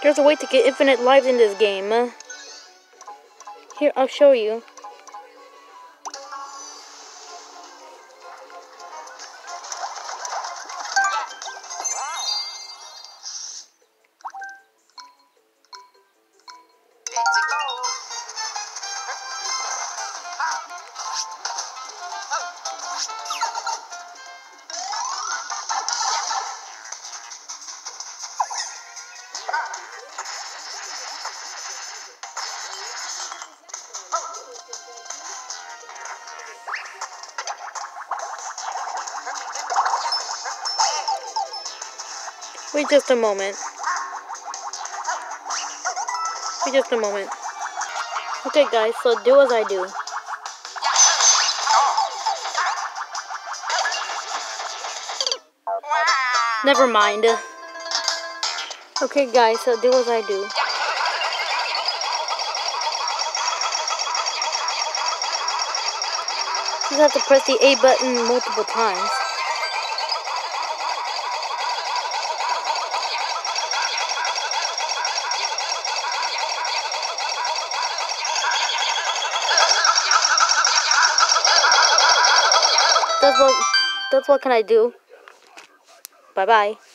There's a way to get infinite lives in this game. Here, I'll show you. Wait just a moment. Wait just a moment. Okay guys, so do as I do. Never mind. Okay guys, so do as I do. You have to press the A button multiple times. That's what can I do. Bye bye.